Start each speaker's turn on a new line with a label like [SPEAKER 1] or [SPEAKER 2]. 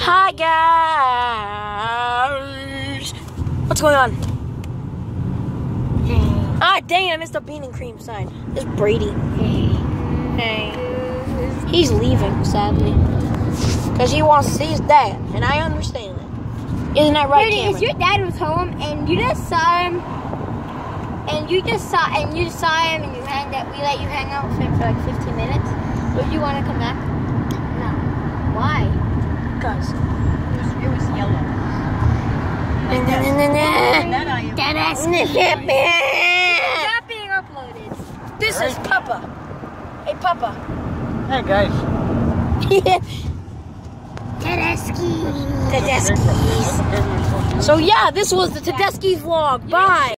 [SPEAKER 1] Hi guys! What's going on? Ah, dang it, I missed the bean and cream sign. It's Brady. Hey. He's leaving, sadly. Because he wants to see his dad, and I understand that. Isn't that right,
[SPEAKER 2] Brady,
[SPEAKER 1] Cameron?
[SPEAKER 2] if your dad was home and you just saw him, and you saw him and we let you hang out with him for like 15 minutes, would you want to come back? No. Why?
[SPEAKER 1] Because
[SPEAKER 3] It was yellow.
[SPEAKER 2] Stop being uploaded.
[SPEAKER 1] This is Papa. Hey, Papa.
[SPEAKER 4] Hey guys.
[SPEAKER 2] Tedeschi.
[SPEAKER 1] Tedeschi. So yeah, this was the Tedeschi vlog. Bye.